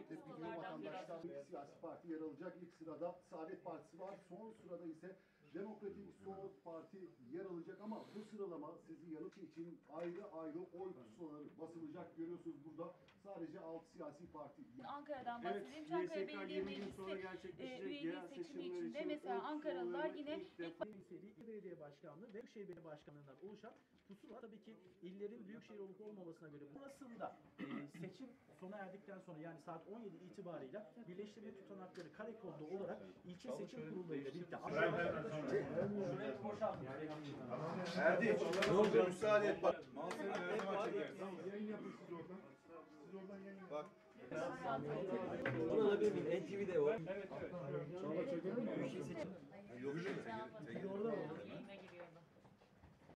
Tepki vatandaşlar siyasi parti yer alacak. İlk sırada Saadet Partisi var. Son sırada ise Demokratik Sol Parti yer alacak ama bu sıralama sizi yanıtı için ayrı ayrı oy pusulaları basılacak. Görüyorsunuz burada sadece 6 siyasi parti. Ankara'dan bahsedeyim. Çankaya Belediye Meclisi üyeliği seçimi içinde mesela Ankaralılar yine İl Belediye Başkanlığı ve Büyükşehir Belediye Başkanlığı'ndan oluşan pusula tabii ki illerin büyükşehir olup olmamasına göre burasında seçim sona erdikten sonra yani saat 17 itibarıyla birleştirme tutanakları karakolda olarak ilçe seçim kurullarıyla birlikte Erdi, ne oldu? Müsaade et bak. Yayın yapın siz oradan. Siz oradan yayın yapın. Bak. Bunu alabilir miyim? NTV'de var. Evet. Çağla çekelim mi? Yok. Orada mı?